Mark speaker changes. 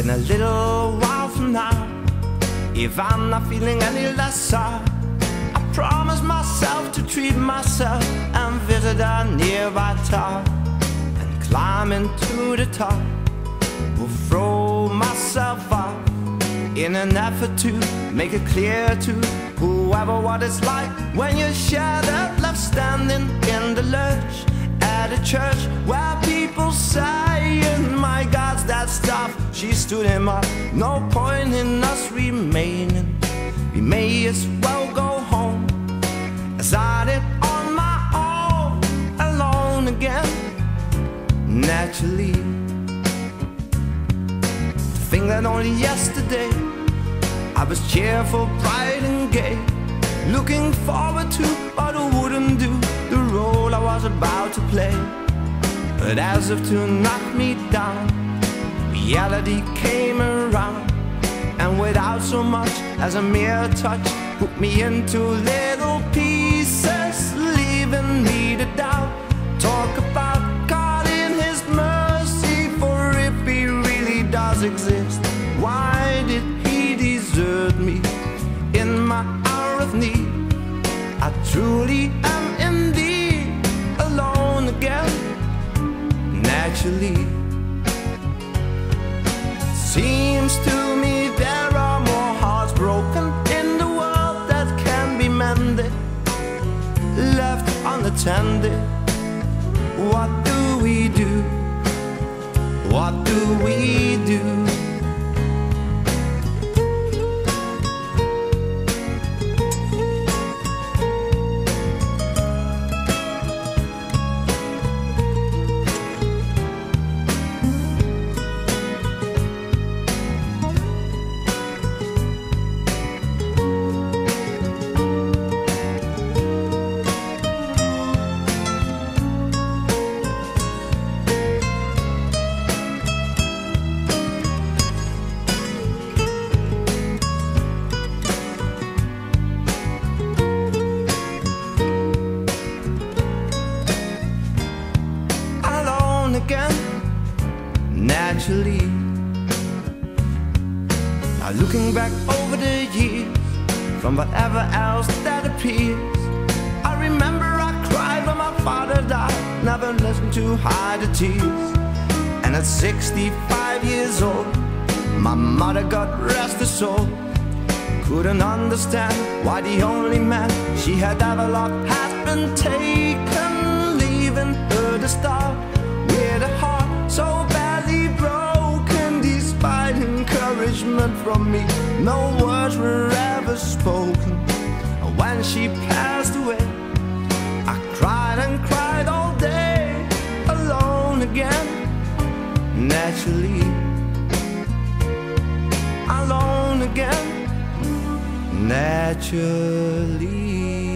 Speaker 1: in a little while from now, if I'm not feeling any lesser, I promise myself to treat myself and visit a nearby tower, and climbing to the top, will throw myself up in an effort to make it clear to whoever what it's like when you're shattered, left standing in the lurch at a church where people saying, my God's that stuff. She stood him up, no point in us remaining. We may as well go home, as I did on my own, alone again, naturally. Think that only yesterday I was cheerful, bright and gay, looking forward to but who wouldn't do the role I was about to play. But as if to knock me down, reality came around, and without so much as a mere touch, put me into little pieces, leaving me to doubt. Talk about God in His mercy, for if He really does exist, why did He desert me in my hour of need? I truly am indeed alone again, naturally. Seems to me there are more hearts broken in the world that can be mended, left unattended. What do we do? What do we do? Again, naturally. Now looking back over the years, from whatever else that appears, I remember I cried when my father died, never listened to hide the tears. And at 65 years old, my mother, God rest her soul, couldn't understand why the only man she had ever loved had been taken, leaving her to starve with a heart so badly broken. Despite encouragement from me, no words were ever spoken. When she passed away, I cried and cried all day, alone again, naturally. Alone again, naturally.